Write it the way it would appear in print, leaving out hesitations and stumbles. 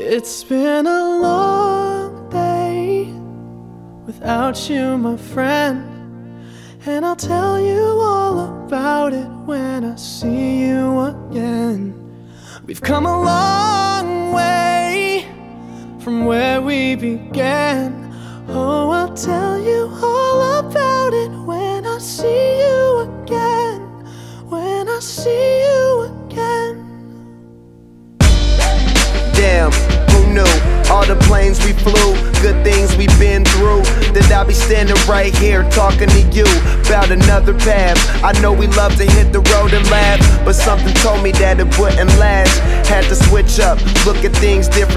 It's been a long day without you, my friend, and I'll tell you all about it when I see you again. We've come a long way from where we began. Oh, I'll tell you all about it when I see you again. When I see you again. Damn, who knew? All the planes we flew, good things we've been through, that I'll be standing right here talking to you about another path. I know we love to hit the road and laugh, but something told me that it wouldn't last. Had to switch up, look at things different.